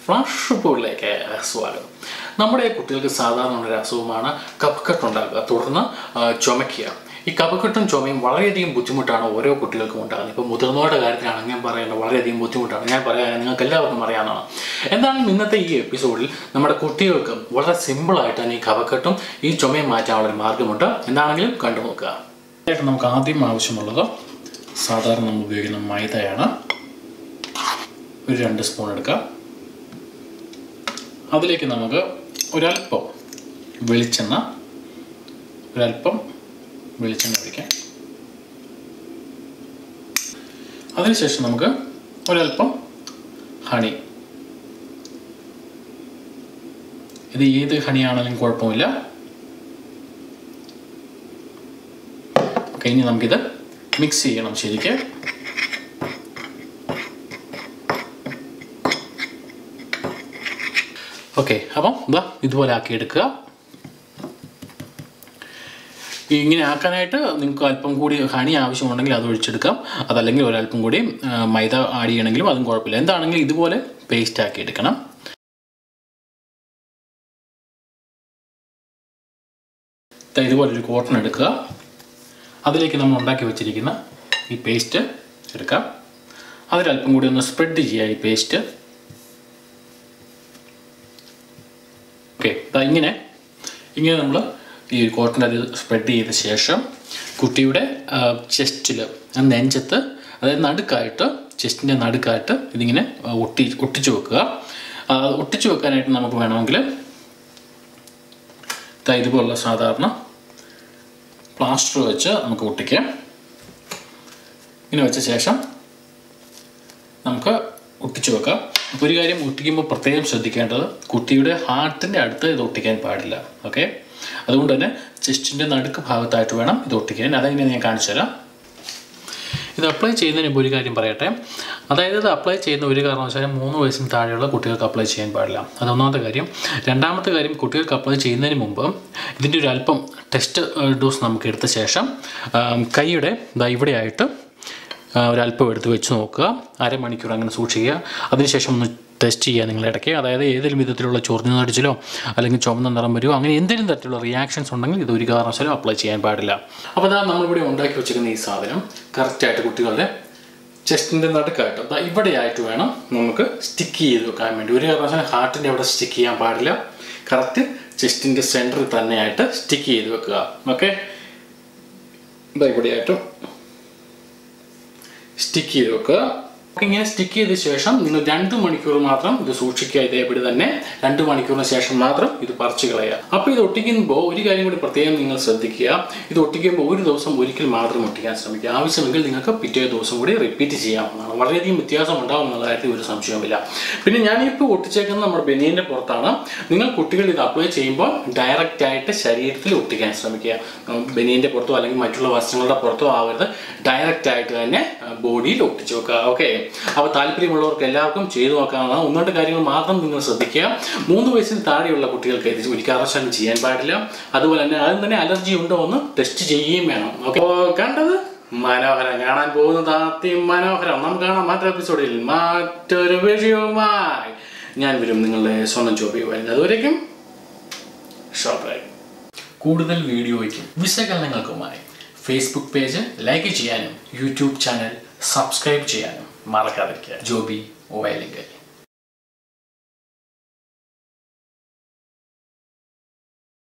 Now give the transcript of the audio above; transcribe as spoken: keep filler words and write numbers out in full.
Flash ബോർഡിലേക്ക് സ്വാഗതം. നമ്മുടെ കുട്ടികൾക്ക് സാധാരണ ഒരു അസുഖമാണ് കഫക്കെട്ട് ഉണ്ടാകുക, തുടർന്ന് ചുമയ്ക്കുക. ഈ കഫക്കെട്ടും ചുമയും വളരെയധികം ബുദ്ധിമുട്ടാണ് ഓരോ കുട്ടികൾക്കും ഉണ്ടാകുന്നത്. ഇപ്പോൾ മുതിർന്നവരുടെ കാര്യത്തിലാണ് ഞാൻ പറയുന്നത്, വളരെയധികം ബുദ്ധിമുട്ടാണ്. ഞാൻ പറയാൻ നിങ്ങൾക്ക് എല്ലാവർക്കും അറിയാവുന്നതാണ്. എന്തായാലും ഇന്നത്തെ ഈ എപ്പിസോഡിൽ നമ്മുടെ കുട്ടികൾക്ക് വളരെ സിമ്പിളായിട്ട് തന്നെ ഈ കഫക്കെട്ടും ഈ ചുമയും മാറ്റാനുള്ള ഒരു മാർഗ്ഗമുണ്ട്. എന്താണെങ്കിലും കണ്ടു നോക്കുക. ആയിട്ട് നമുക്ക് ആദ്യം ആവശ്യമുള്ളത് സാധാരണ നമ്മൾ ഉപയോഗിക്കുന്ന മൈദയാണ്. ഒരു രണ്ട് സ്പൂൺ എടുക്കാം. അതിലേക്ക് നമുക്ക് ഒരല്പം വെളിച്ചെണ്ണ ഒരല്പം വെളിച്ചെണ്ണ ഒഴിക്കാം. അതിനുശേഷം നമുക്ക് ഒരല്പം ഹണി. ഇത് ഏത് ഹണിയാണെങ്കിലും കുഴപ്പമില്ല. ഇനി നമുക്കിത് മിക്സ് ചെയ്യണം ശരിക്ക്. ഓക്കെ, അപ്പം ഇതാ ഇതുപോലെ ആക്കിയെടുക്കുക. ഇങ്ങനെ ആക്കാനായിട്ട് നിങ്ങൾക്ക് അല്പം കൂടി ഹണി ആവശ്യമുണ്ടെങ്കിൽ അത് ഒഴിച്ചെടുക്കാം. അതല്ലെങ്കിൽ ഒരല്പം കൂടി മൈദ ആഡ് ചെയ്യണമെങ്കിലും അതും കുഴപ്പമില്ല. എന്താണെങ്കിലും ഇതുപോലെ പേസ്റ്റ് ആക്കി എടുക്കണം. ഇതുപോലെ ഒരു കോട്ടൺ എടുക്കുക. അതിലേക്ക് നമ്മൾ ഉണ്ടാക്കി വെച്ചിരിക്കുന്ന ഈ പേസ്റ്റ് എടുക്കാം. അതിലല്പം കൂടി ഒന്ന് സ്പ്രെഡ് ചെയ്യുക ഈ പേസ്റ്റ്. ഓക്കെ, ഇങ്ങനെ ഇങ്ങനെ നമ്മൾ ഈ കോട്ടൺ അത് സ്പ്രെഡ് ചെയ്ത ശേഷം കുട്ടിയുടെ ചെസ്റ്റിൽ, നെഞ്ചത്ത്, അതായത് നടുക്കായിട്ട്, ചെസ്റ്റിൻ്റെ നടുക്കായിട്ട് ഇതിങ്ങനെ ഒട്ടി ഒട്ടിച്ചു വെക്കുക. ഒട്ടിച്ചു വെക്കാനായിട്ട് നമുക്ക് വേണമെങ്കിൽ ഇതുപോലുള്ള സാധാരണ പ്ലാസ്റ്റർ വെച്ച് നമുക്ക് ഒട്ടിക്കാം. ഇങ്ങനെ വെച്ച ശേഷം നമുക്ക് ഒട്ടിച്ചു വെക്കാം. അപ്പോൾ ഒരു കാര്യം ഒട്ടിക്കുമ്പോൾ പ്രത്യേകം ശ്രദ്ധിക്കേണ്ടത്, കുട്ടിയുടെ ഹാർട്ടിൻ്റെ അടുത്ത് ഇത് ഒട്ടിക്കാൻ പാടില്ല. ഓക്കെ, അതുകൊണ്ട് തന്നെ ചെസ്റ്റിൻ്റെ നടുക്ക് ഭാഗത്തായിട്ട് വേണം ഇത് ഒട്ടിക്കാൻ. അതെങ്ങനെ ഞാൻ കാണിച്ചു തരാം. ഇത് അപ്ലൈ ചെയ്യുന്നതിന് മുമ്പ് ഒരു കാര്യം പറയട്ടെ. അതായത് ഇത് അപ്ലൈ ചെയ്യുന്ന ഒരു കാരണവശാലും മൂന്ന് വയസ്സിന് താഴെയുള്ള കുട്ടികൾക്ക് അപ്ലൈ ചെയ്യാൻ പാടില്ല. അതൊന്നാമത്തെ കാര്യം. രണ്ടാമത്തെ കാര്യം, കുട്ടികൾക്ക് അപ്ലൈ ചെയ്യുന്നതിന് മുമ്പ് ഇതിൻ്റെ ഒരു അല്പം ടെസ്റ്റ് ഡോസ് നമുക്ക് എടുത്ത ശേഷം കൈയുടെ ഇവിടെയായിട്ട് ഒരല്പം എടുത്ത് വെച്ച് നോക്കുക. അരമണിക്കൂർ അങ്ങനെ സൂക്ഷിക്കുക. അതിനുശേഷം ഒന്ന് ടെസ്റ്റ് ചെയ്യുക നിങ്ങൾ ഇടയ്ക്ക്. അതായത് ഏതെങ്കിലും വിധത്തിലുള്ള ചൊറിഞ്ഞു നടിച്ചിലോ അല്ലെങ്കിൽ ചുമന്ന നിറം വരുമോ അങ്ങനെ എന്തെങ്കിലും തരത്തിലുള്ള റിയാക്ഷൻസ് ഉണ്ടെങ്കിൽ ഇത് ഒരു കാരണവശാലും അപ്ലൈ ചെയ്യാൻ പാടില്ല. അപ്പോൾ അതാ നമ്മളിവിടെ ഉണ്ടാക്കി വെച്ചിരിക്കുന്ന ഈ സാധനം കറക്റ്റായിട്ട് കുട്ടികളുടെ ചെസ്റ്റിൻ്റെ നടുക്കായിട്ട് ഇവിടെയായിട്ട് വേണം നമുക്ക് സ്റ്റിക്ക് ചെയ്ത് വെക്കാൻ വേണ്ടി. ഒരു കാരണവശാലും ഹാർട്ടിൻ്റെ അവിടെ സ്റ്റിക്ക് ചെയ്യാൻ പാടില്ല. കറക്റ്റ് ചെസ്റ്റിൻ്റെ സെൻറ്ററിൽ തന്നെയായിട്ട് സ്റ്റിക്ക് ചെയ്ത് വെക്കുക. ഓക്കെ, ഇതാ ഇവിടെയായിട്ട് സ്റ്റിക്ക് ചെയ്ത് വെക്കുക. ഇങ്ങനെ സ്റ്റിക്ക് ചെയ്ത ശേഷം നിങ്ങൾ രണ്ട് മണിക്കൂർ മാത്രം ഇത് സൂക്ഷിക്കുക. ഇതേപടി തന്നെ രണ്ട് മണിക്കൂറിന് ശേഷം മാത്രം ഇത് പറിച്ചു കളയുക. അപ്പോൾ ഇത് ഒട്ടിക്കുമ്പോൾ ഒരു കാര്യം കൂടി പ്രത്യേകം നിങ്ങൾ ശ്രദ്ധിക്കുക. ഇത് ഒട്ടിക്കുമ്പോൾ ഒരു ദിവസം ഒരിക്കൽ മാത്രം ഒട്ടിക്കാൻ ശ്രമിക്കുക. ആവശ്യമെങ്കിൽ നിങ്ങൾക്ക് പിറ്റേ ദിവസം കൂടി റിപ്പീറ്റ് ചെയ്യാവുന്നതാണ്. വളരെയധികം വ്യത്യാസം ഉണ്ടാവും എന്നുള്ള കാര്യത്തിൽ ഒരു സംശയവുമില്ല. പിന്നെ ഞാനിപ്പോൾ ഒട്ടിച്ചേക്കുന്നത് നമ്മുടെ ബനിയൻ്റെ പുറത്താണ്. നിങ്ങൾ കുട്ടികൾ ഇത് അപ്ലൈ ചെയ്യുമ്പോൾ ഡയറക്റ്റായിട്ട് ശരീരത്തിൽ ഒട്ടിക്കാൻ ശ്രമിക്കുക. ബനിയൻ്റെ പുറത്തോ അല്ലെങ്കിൽ മറ്റുള്ള വസ്ത്രങ്ങളുടെ പുറത്തോ ആവരുത്. ഡയറക്റ്റായിട്ട് തന്നെ ബോഡിയിൽ ഒട്ടിച്ചു വെക്കുക. ഓക്കെ, അപ്പോൾ താല്പര്യമുള്ളവർക്ക് എല്ലാവർക്കും ചെയ്തു നോക്കാവുന്നതാണ്. ഒന്ന് രണ്ട് കാര്യങ്ങൾ മാത്രം നിങ്ങൾ ശ്രദ്ധിക്കുക. മൂന്ന് വയസ്സിന് താഴെയുള്ള കുട്ടികൾക്ക് ഇത് ഒരു കാരണവശാലും ചെയ്യാൻ പാടില്ല. അതുപോലെ തന്നെ അതിന് തന്നെ അലർജി ഉണ്ടോ എന്ന് ടെസ്റ്റ് ചെയ്യുകയും വേണം. ഓക്കെ, കണ്ടത് മനോഹരം, കാണാൻ പോകുന്നത് അതിമനോഹരം. നമുക്ക് കാണാം മറ്റൊരു എപ്പിസോഡിൽ മറ്റൊരു വിഷയവുമായി ഞാൻ വരും. നിങ്ങളുടെ സ്വന്തം ജോബി വരുന്നത്. അതുവരേക്കും ഷോർട്ട്. കൂടുതൽ വീഡിയോയ്ക്കും വിശകലനങ്ങൾക്കുമായി ഫേസ്ബുക്ക് പേജ് ലൈക്ക് ചെയ്യാനും യൂട്യൂബ് ചാനൽ സബ്സ്ക്രൈബ് ചെയ്യാനും മറക്കാതിരിക്കുക. ജോബി വയലിങ്കൽ.